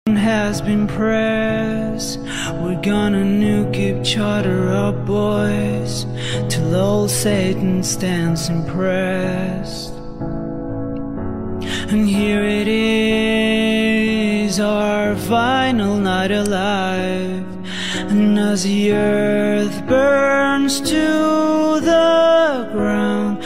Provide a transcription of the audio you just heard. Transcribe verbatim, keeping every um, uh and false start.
has been pressed. We're gonna nuke each other up, boys, till old Satan stands impressed. And here it is, our final night alive. And as the earth burns to the ground,